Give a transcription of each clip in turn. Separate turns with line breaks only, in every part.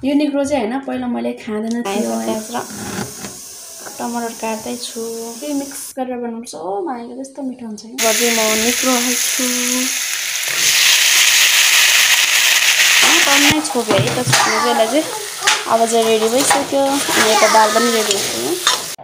यो निग्रो चाहिँ हैन पहिला मैले खाँदैन थियो प्याज र टमाटर काट्दै छु के मिक्स गरेर बनाउँछु ओ माइको कस्तो मिठो हुन्छ नि गजै म निग्रो हाल्छु टन्नै छोप्यो है त छोप्ने चाहिँ यसलाई चाहिँ अब चाहिँ रेडी भइसक्यो अनि यता दाल पनि रेडी भइसक्यो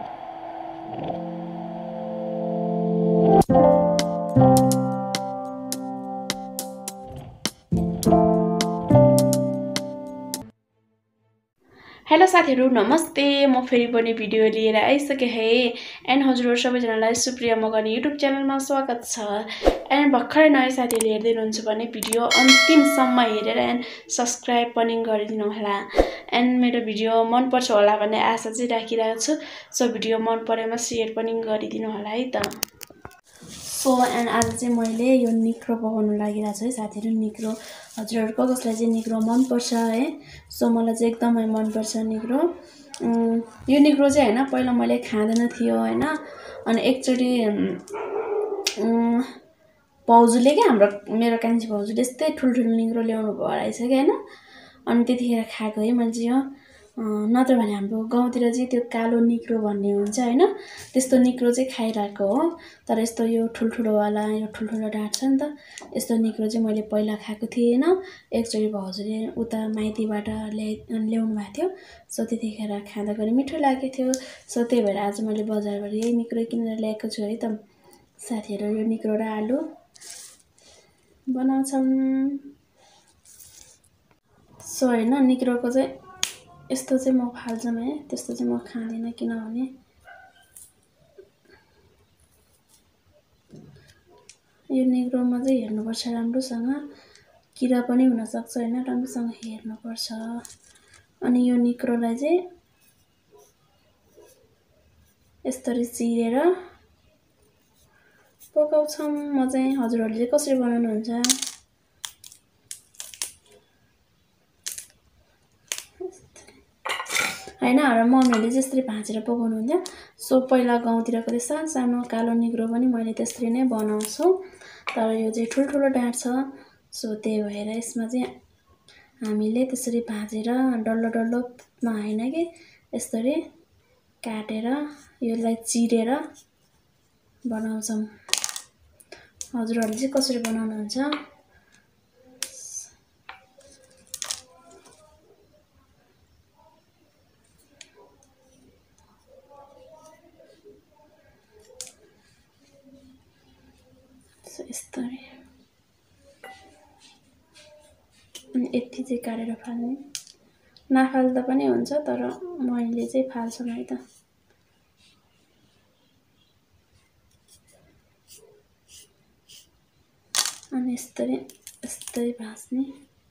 हेलो साथीहरु नमस्ते म फेरि पनि भिडियो लिएर आइसके है एन्ड हजुरहरु सबैजनालाई सुप्रिया मगर्नी युट्युब च्यानलमा स्वागत छ एन्ड भर्खरै नयाँ साथीहरुले हेर्दै हुनुहुन्छ भने भिडियो अन्तिमसम्म हेरेर एन्ड सब्स्क्राइब पनि गरिदिनु होला एन्ड मेरो भिडियो मन पर्छ होला भन्ने आशा चाहिँ राखिरहेको छु सो भिडियो मन परेमा शेयर पनि गरिदिनु होला है त सो एन्ड आज चाहिँ मैले यो निग्रो पकाउन लागिरहेको छु है साथीहरु निग्रो हजुरहरुको कसलाई चाहिँ निग्रो मन पर्छ है सो मलाई चाहिँ एकदमै मन पर्छ निग्रो यो निग्रो चाहिँ हैन पहिला मैले खाँदैन थियो हैन अनि एकचोटी भाउजूले के हाम्रो मेरो कान्छी भाउजूले यस्तै ठुलठुलो निग्रो ल्याउनु भयो रहेछ के हैन अनि त्यतिखेर खाएको है मैले चाहिँ यो नत्र भने हाम्रो गाउँतिर चाहिँ त्यो कालो निग्रो भन्ने हुन्छ हैन त्यस्तो निग्रो चाहिँ खाइरहेको हो तर यस्तो यो ठुलठुलो वाला यो ठुलठुलो डाँट छ नि त यस्तो निग्रो चाहिँ मैले पहिला खाएको थिएन एकचोटी भाउजूले उता माइतीबाट ल्याउनु भएको थियो सो त्यतिखेर खाँदाखेरि मिठो लागेको थियो सो त्यही भएर आज मैले बजारबाट यही निग्रो किनेर ल्याएको छु है त साथीहरु यो निग्रो र आलु बनाउँछौं सो हैन निग्रोको चाहिँ यस्तो चाहिँ म फाल्छम है त्यस्तो चाहिँ म खाँदिन किनभने यो निग्रोमा चाहिँ हेर्नुपर्छ राम्रोसँग किरा पनि हुन सक्छ हैन राम्रोसँग हेर्नुपर्छ अनि यो निग्रोलाई चाहिँ यसरी चिरेर पकाउँछौं म चाहिँ हजुरहरुले चाहिँ कसरी बनाउनुहुन्छ हैन हाम्रो मम्मीले चाहिँ यसरी भाँचेर पकाउनु हुन्थ्यो सो पहिला गाउँतिरको त्यो सानो सानो कालो निग्रो पनि मैले त्यसरी नै बनाउँछु तर यो चाहिँ ठुलठुलो डाँट छ सो त्यही भएर यसमा चाहिँ हामीले त्यसरी भाँचेर डल्लो डल्लोमा हैन के यसरी काटेर यसलाई चिरेर बनाउँछौं हजुरहरुले चाहिँ कसरी बनाउनुहुन्छ यस्तरी अनि यति चाहिँ काटेर फाल्ने नफाल्दा पनि हुन्छ तर मैले चाहिँ फाल्छु है त अनि यस्तरी भाँच्ने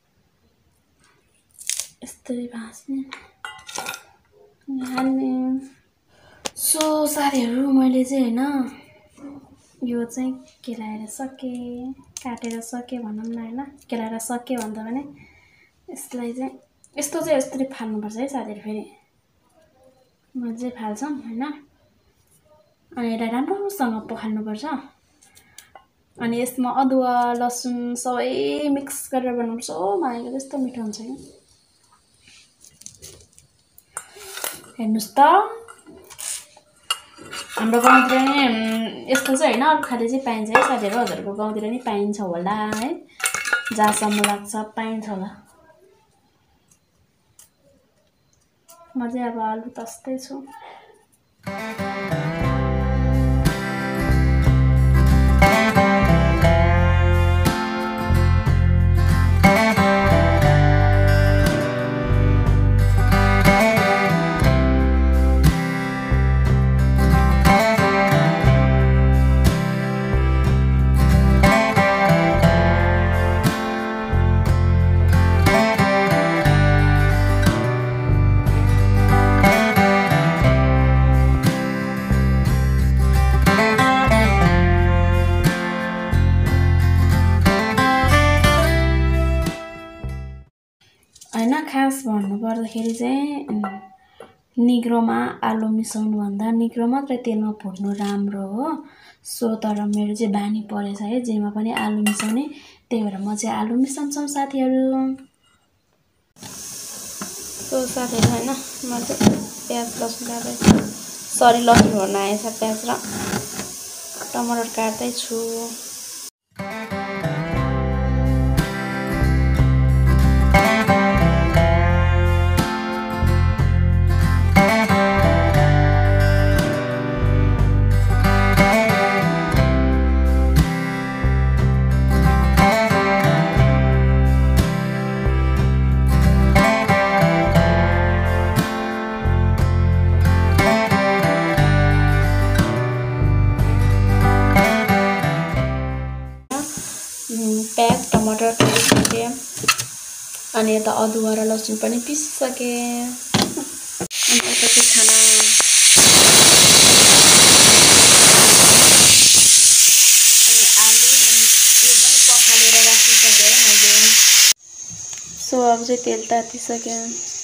हाल्ने सो साथीहरु मैले चाहिँ हैन यो चाहिँ केलाएर सके काटेर सके भनौं न हैन केलाएर सके भन्दा पनि यसलाई चाहिँ यस्तो चाहिँ यसरी फाल्नुपर्छ है साथीहरु फेरि मज्जाले फाल्छौं हैन अनि यसलाई राम्रोसँग पखाल्नुपर्छ अनि यसमा अदुवा लसुन सबै मिक्स गरेर बनाउँछ ओ माइको कस्तो मिठो हुन्छ नि हेर्नुस् त हाम्रो गाउँतिर नि यस्तो चाहिँ हैन अरु खाले चाहिँ पाइन्छ है साथीहरु हजुरको गाउँतिर नि पाइन्छ होला है जहाँसम्म लाग्छ पाइन्छ होला म चाहिँ अब आलु तस्दै छु हैन खास भन्नु पर्दाखेरि चाहिँ निग्रोमा आलु मिसाउनु भन्दा निग्रो मात्र तेलमा भुट्नु राम्रो हो सो तर मेरो चाहिँ बानी परेछ है जेमा पनि आलु मिसाउने त्यही भएर म चाहिँ आलु मिसाउँछु साथीहरु सो साथीहरु हैन म चाहिँ प्याज लसुन काट्दै सरी लसुन भर्न आएछ प्याज र टमाटर काट्दै छु प्याज टमाटर काटिसके अनि यता अदुवा र लसुन पनि पिसिसके अनि यता चाहिँ खाना अनि आलु अनि यो पनि पखालेर राखिसके मैले सो अब चाहिँ तेल तातिसके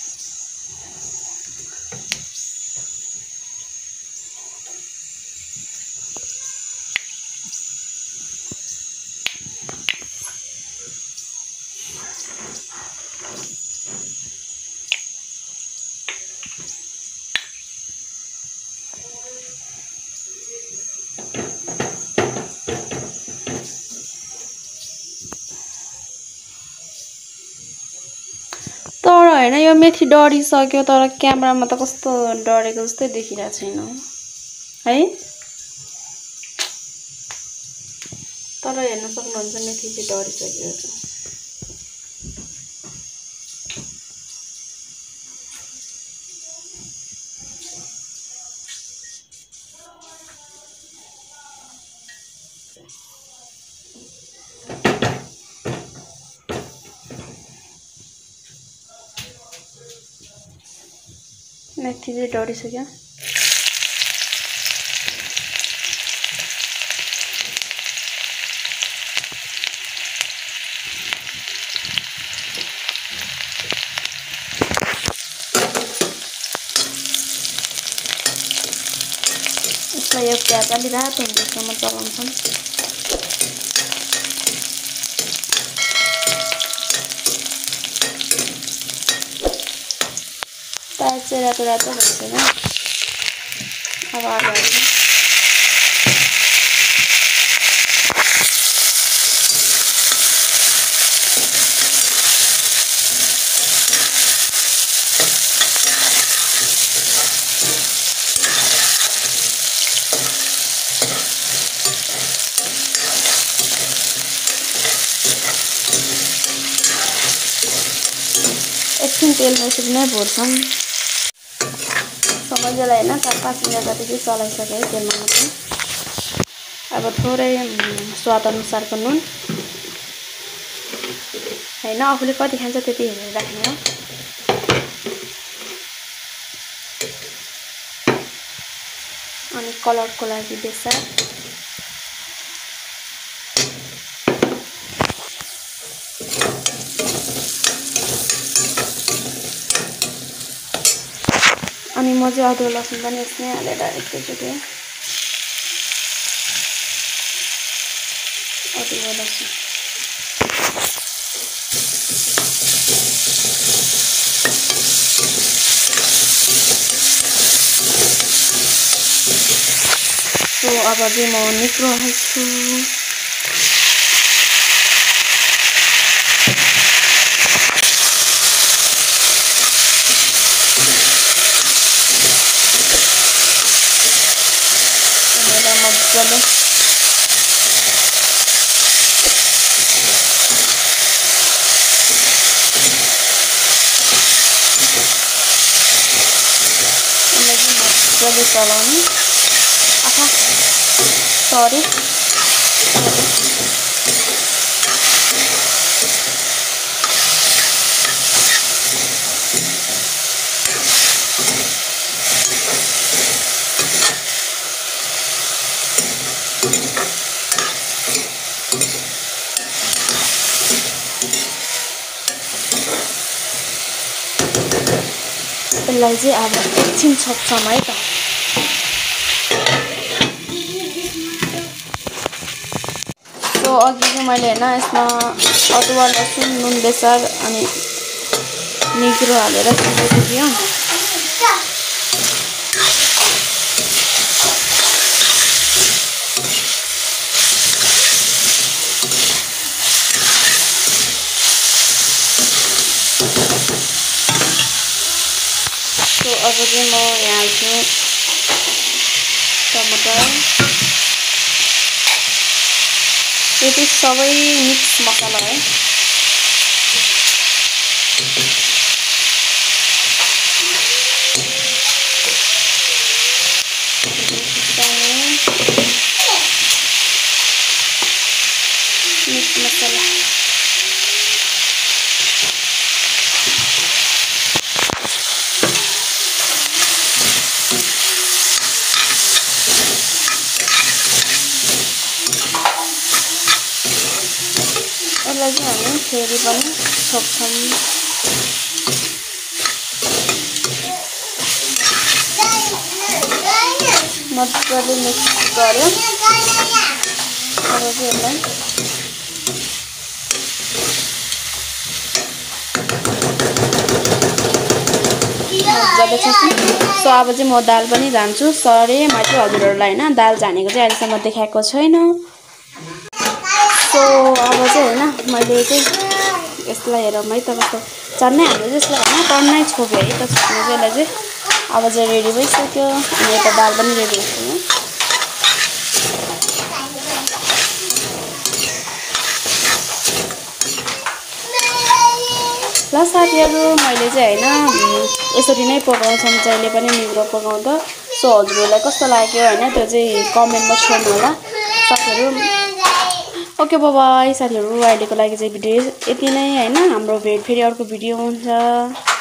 तर हैन यो मेथी डढिसक्यो तर क्यामेरामा त कस्तो डढेको जस्तै देखिरहेको छैन है तर हेर्न सक्नुहुन्छ मेथी चाहिँ डढिसक्यो मेथी चाहिँ डढिसक्यो यसलाई यो प्याज अलि रातो हुँदैसम्म चलाउँछौँ प्याज चाहिँ रातो रातो भइसक्यो अब आलु हाल्छौँ एकछिन तेल यसरी नै भर्छौँ मजालाई हैन 4-5 मिनेट जति चाहिँ चलाइसके है तेलमा मात्रै अब थोरै स्वाद अनुसारको नुन हैन आफूले कति खान्छ त्यति हेरेर राख्ने हो अनि कलरको लागि बेसार अनि म चाहिँ अदुवा लसुन पनि यसमै हालेर एकैचोटि अदुवा लसुन सो अब चाहिँ म निक्रो हाल्छु मजाले मजाले चलाउने आहा सरी यसलाई चाहिँ अब एकछिन छोप्छौँ है त सो अघि चाहिँ मैले हैन यसमा अदुवा लसुन नुन बेसार अनि निग्रो हालेर दियो। तो अब चाहिँ म यहाँ हाल्छु टमाटर। यो चाहिँ सबै मिक्स मसला है। मिक्स मसला यसलाई चाहिँ हामी फेरि पनि छोप्छौँ। मजाले मिक्स गर्यो। अब चाहिँ यसलाई मजाले छुछु। सो अब चाहिँ म दाल पनि झान्छु। सरी म चाहिँ हजुरहरूलाई हैन दाल झानेको चाहिँ अहिलेसम्म देखाएको छैन। सो अब चाहिँ हैन मैले चाहिँ यसलाई हेरौँ है त कस्तो चन्नै हाम्रो चाहिँ यसलाई हैन टन्नै छोप्यो है त। छोप्नु चाहिँ यसलाई चाहिँ अब चाहिँ रेडी भइसक्यो। अनि यता दाल पनि रेडी भइसक्यो। ल साथीहरु मैले चाहिँ हैन यसरी नै पकाउँछौँ जहिले पनि निग्रो पकाउँदा। सो हजुरहरूलाई कस्तो लाग्यो हैन त्यो चाहिँ कमेन्टमा छोड्नु होला साथीहरु। ओके बाइ बाइ साथीहरु। अहिलेको लागि चाहिँ भिडियो यति नै हैन। हाम्रो भेट फेरि अर्को भिडियो हुन्छ।